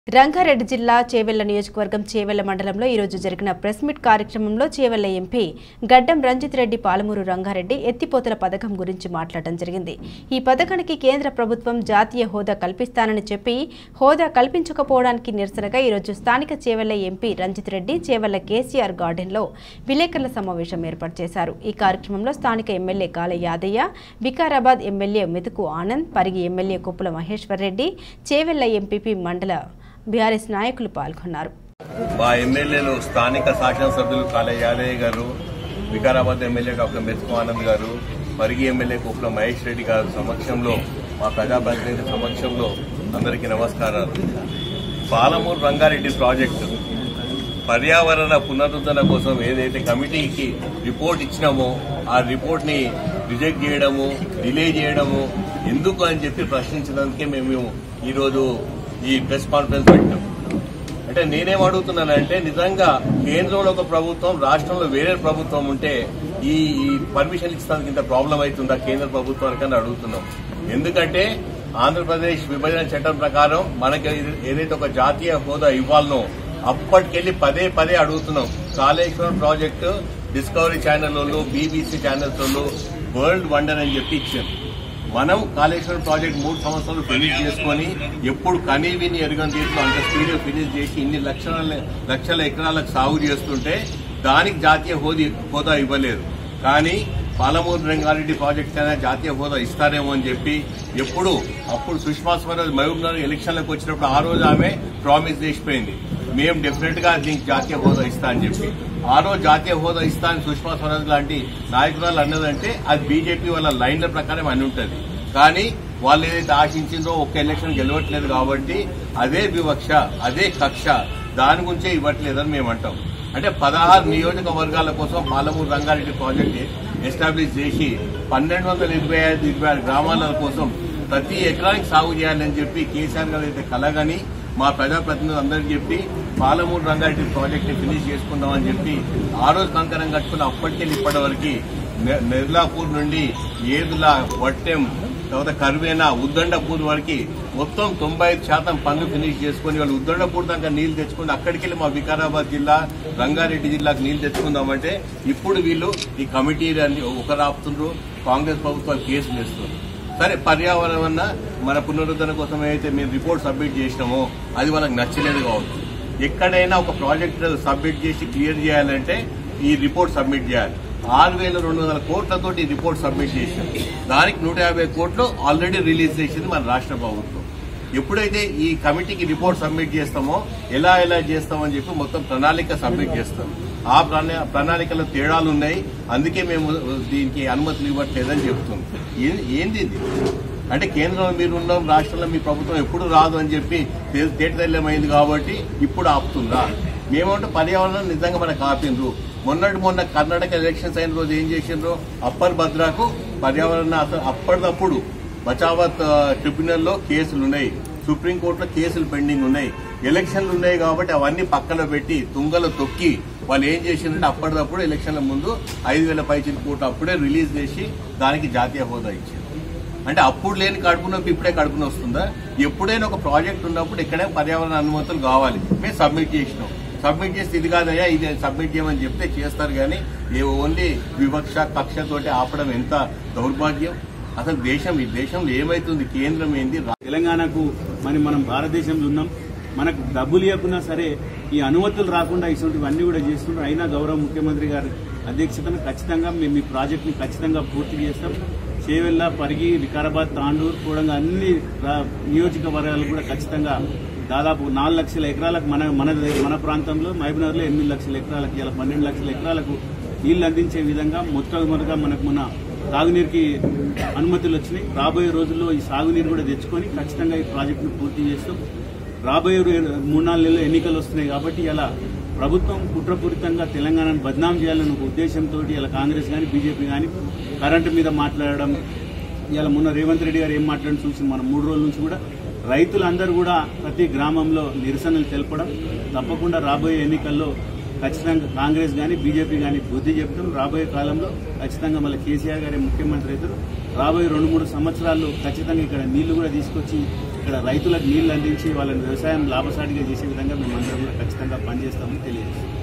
రంగారెడ్డి జిల్లా చేవెళ్ల నియోజకవర్గం చేవెళ్ల మండలంలో ఈ రోజు జరిగిన ప్రెస్ మీట్ కార్యక్రమంలో చేవెళ్ల ఎంపీ గడ్డం రంజిత్ రెడ్డి పాలమూరు రంగారెడ్డి ఎత్తిపోతల పథకం గురించి మాట్లాడడం జరిగింది। ఈ పథకానికి కేంద్ర ప్రభుత్వం జాతీయ హోదా కల్పిస్తానని చెప్పి హోదా కల్పించకపోవడానికి నిరసనగా ఈ రోజు స్థానిక చేవెళ్ల ఎంపీ రంజిత్ రెడ్డి చేవెళ్ల కేసీఆర్ గార్డెన్లో విలేకరుల సమావేశం ఏర్పాటు చేశారు। ఈ కార్యక్రమంలో స్థానిక ఎమ్మెల్యే కాల Yadaiah, Vikarabad MLA Methuku Anand, Parigi MLA Koppula Maheshwar Reddy, Chevella MPP మండల బీఆర్ఎస్ నాయకులు పాల్గొన్నారు। మా ఎమ్మెల్యేలు స్థానిక శాసనసభ్యులు కాల యాదయ్య గారు, Vikarabad MLA doctor Methuku Anand garu, Parigi MLA Koppula Mahesh Reddy గారి సమక్షంలో, మా ప్రజాప్రతినిధి సమక్షంలో అందరికీ నమస్కారాలు। పాలమూరు రంగారెడ్డి ప్రాజెక్టు పర్యావరణ పునరుద్ధరణ కోసం ఏదైతే కమిటీకి రిపోర్ట్ ఇచ్చినామో ఆ రిపోర్ట్ ని రిజెక్ట్ చేయడము, డిలే చేయడము ఎందుకు అని చెప్పి ప్రశ్నించడానికే మేము ఈరోజు ఈ ప్రెస్ కాన్ఫరెన్స్ పెట్టాం। అంటే నేనేం అడుగుతున్నానంటే, నిజంగా కేంద్రంలో ఒక ప్రభుత్వం, రాష్ట్రంలో వేరే ప్రభుత్వం ఉంటే ఈ పర్మిషన్ ఇచ్చడానికి ఇంత ప్రాబ్లం అవుతుందా కేంద్ర ప్రభుత్వానికి అని అడుగుతున్నాం। ఎందుకంటే ఆంధ్రప్రదేశ్ విభజన చట్టం ప్రకారం మనకి ఏదైతే ఒక జాతీయ హోదా ఇవ్వాలనో అప్పటికెళ్లి పదే పదే అడుగుతున్నాం। కాళేశ్వరం ప్రాజెక్టు డిస్కవరీ ఛానల్ వాళ్ళు, బీబీసీ ఛానల్స్ వాళ్ళు వరల్డ్ వండర్ అని చెప్పి ఇచ్చారు। మనం కాళేశ్వరం ప్రాజెక్ట్ 3 సంవత్సరాలు ఫినిష్ చేసుకుని ఎప్పుడు కనీవిని ఎరుగని తీరులో అంత స్పీడ్ ఫినిష్ చేసి ఇన్ని లక్షల ఎకరాలకు సాగు చేస్తుంటే దానికి జాతీయ హోదా ఇవ్వలేదు। కానీ పాలమూరు రంగారెడ్డి ప్రాజెక్ట్ అయినా జాతీయ హోదా ఇస్తారేమో అని చెప్పి అప్పుడు సుష్మా స్వరాజ్ మహబూబ్నగర్ ఎలక్షన్లకు వచ్చినప్పుడు ఆ రోజు ఆమె ప్రామిస్ చేసిపోయింది, మేము డెఫినెట్ గా దీనికి జాతీయ హోదా ఇస్తా అని చెప్పి। ఆ రోజు జాతీయ హోదా ఇస్తా అని సుష్మా స్వరాజ్ లాంటి నాయకురాలు అన్నదంటే అది బీజేపీ వాళ్ళ లైన్ల ప్రకారం అని ఉంటుంది। కానీ వాళ్ళు ఏదైతే ఆశించిందో ఒక్క ఎలక్షన్ గెలవట్లేదు కాబట్టి అదే వివక్ష, అదే కక్ష, దాని గురించే ఇవ్వట్లేదని మేము అంటాం। అంటే 16 నియోజకవర్గాల కోసం పాలమూరు రంగారెడ్డి ప్రాజెక్ట్ ఎస్టాబ్లిష్ చేసి 1225 గ్రామాల కోసం ప్రతి ఎకరానికి సాగు చేయాలని చెప్పి కేసీఆర్ గారు అయితే కలగని మా ప్రజాప్రతినిధులు అందరికీ చెప్పి పాలమూరు రంగారెడ్డి ప్రాజెక్ట్ ని ఫినిష్ చేసుకుందామని చెప్పి ఆ రోజు కంకరం కట్టుకుని అప్పటికెళ్ళి ఇప్పటి వరకు నిర్లాపూర్ నుండి ఏదుల, వట్టెం, తర్వాత కర్వేనా, ఉద్దండపూర్ వరకు మొత్తం 95% పనులు ఫినిష్ చేసుకుని వాళ్ళు ఉద్దండపూర్ దాకా నీళ్లు తెచ్చుకుని అక్కడికెళ్ళి మా వికారాబాద్ జిల్లా, రంగారెడ్డి జిల్లాకు నీళ్లు తెచ్చుకుందామంటే ఇప్పుడు వీళ్ళు ఈ కమిటీ ఒకరు ఆపుతుండ్రు, కాంగ్రెస్ ప్రభుత్వాలు కేసులు వేస్తున్నారు। సరే, పర్యావరణ మన పునరుద్ధరణ కోసం ఏదైతే మేము రిపోర్ట్ సబ్మిట్ చేసినామో అది వాళ్ళకి నచ్చలేదు కావచ్చు। ఎక్కడైనా ఒక ప్రాజెక్ట్ సబ్మిట్ చేసి క్లియర్ చేయాలంటే ఈ రిపోర్ట్ సబ్మిట్ చేయాలి। 6200 కోట్లతోటి రిపోర్ట్ సబ్మిట్ చేసాం, దానికి 150 కోట్లు ఆల్రెడీ రిలీజ్ చేసింది మన రాష్ట్ర ప్రభుత్వం। ఎప్పుడైతే ఈ కమిటీకి రిపోర్ట్ సబ్మిట్ చేస్తామో ఎలా చేస్తామని చెప్పి మొత్తం ప్రణాళిక సబ్మిట్ చేస్తాం। ఆ ప్రణాళికలో తేడాలు ఉన్నాయి, అందుకే మేము దీనికి అనుమతులు ఇవ్వట్లేదని చెప్తున్నాం। ఏంది ఇది? అంటే కేంద్రంలో మీరు ఉన్నాం, రాష్ట్రంలో మీ ప్రభుత్వం ఎప్పుడు రాదు అని చెప్పి తేటతెల్లమైంది కాబట్టి ఇప్పుడు ఆపుతుందా? మేమంటే పర్యావరణం నిజంగా మనకు ఆపిండ్రు। మొన్న కర్ణాటక ఎలక్షన్స్ అయిన రోజు ఏం చేసిండ్రు, అప్పర్ భద్రాకు పర్యావరణ అప్పటిదప్పుడు బచావత్ ట్రిబ్యునల్లో కేసులున్నాయి, సుప్రీంకోర్టులో కేసులు పెండింగ్ ఉన్నాయి, ఎలక్షన్లు ఉన్నాయి కాబట్టి అవన్నీ పక్కన పెట్టి తుంగలో తొక్కి వాళ్ళు ఏం చేసిందంటే అప్పటిదప్పుడు ఎలక్షన్ల ముందు 5000 పైచిల కోట్లు అప్పుడే రిలీజ్ చేసి దానికి జాతీయ హోదా ఇచ్చారు। అంటే అప్పుడు లేని కడుపు నొప్పి ఇప్పుడే కడుపున వస్తుందా? ఎప్పుడైనా ఒక ప్రాజెక్ట్ ఉన్నప్పుడు ఎక్కడైనా పర్యావరణ అనుమతులు కావాలి, మేము సబ్మిట్ చేసినాం, సబ్మిట్ చేస్తే ఇది కాదయ్యా ఇది సబ్మిట్ చేయమని చెప్తే చేస్తారు। కానీ ఓన్లీ వివక్ష, కక్షతోటి ఆపడం ఎంత దౌర్భాగ్యం! అసలు ఈ దేశంలో ఏమైతుంది, కేంద్రం ఏంది? తెలంగాణకు మనం భారతదేశంలో ఉన్నాం, మనకు డబ్బులు ఇవ్వకున్నా సరే ఈ అనుమతులు రాకుండా ఇటువంటివన్నీ కూడా చేస్తున్నారు। అయినా గౌరవ ముఖ్యమంత్రి గారి అధ్యక్షతను ఖచ్చితంగా మేము ఈ ప్రాజెక్టుని ఖచ్చితంగా పూర్తి చేస్తాం। చేవెళ్ల, పరిగి, వికారాబాద్, తాండూరు, కూడంగా అన్ని నియోజకవర్గాలు కూడా ఖచ్చితంగా దాదాపు 4 లక్షల ఎకరాలకు మన ప్రాంతంలో మహబూబ్నగర్లో 8 లక్షల ఎకరాలకు, ఇలా 12 లక్షల ఎకరాలకు నీళ్లు అందించే విధంగా మొట్టమొదటిగా మనకు మన తాగునీరుకి అనుమతులు వచ్చినాయి। రాబోయే రోజుల్లో ఈ సాగునీరు కూడా తెచ్చుకొని ఖచ్చితంగా ఈ ప్రాజెక్టును పూర్తి చేస్తూ రాబోయే 3-4 నెలల్లో ఎన్నికలు వస్తున్నాయి కాబట్టి ఇలా ప్రభుత్వం కుట్రపూరితంగా తెలంగాణను బద్నాం చేయాలనే ఒక ఉద్దేశంతో ఇలా కాంగ్రెస్ కానీ బీజేపీ కానీ కరెంటు మీద మాట్లాడడం, ఇలా మొన్న రేవంత్ రెడ్డి గారు ఏం మాట్లాడడం చూసి మనం 3 రోజుల నుంచి కూడా రైతులందరూ కూడా ప్రతి గ్రామంలో నిరసనలు తెలపడం, తప్పకుండా రాబోయే ఎన్నికల్లో ఖచ్చితంగా కాంగ్రెస్ కానీ బీజేపీ కానీ బుద్ధి చెప్తాం। రాబోయే కాలంలో ఖచ్చితంగా మళ్ళీ కేసీఆర్ గారి ముఖ్యమంత్రి అవుతారు। రాబోయే 2-3 సంవత్సరాల్లో ఖచ్చితంగా ఇక్కడ నీళ్లు కూడా తీసుకొచ్చి ఇక్కడ రైతులకు నీళ్లు అందించి వాళ్ళని వ్యవసాయం లాభసాటిగా చేసే విధంగా మేమందరం కూడా ఖచ్చితంగా పనిచేస్తామని తెలియజేస్తాం.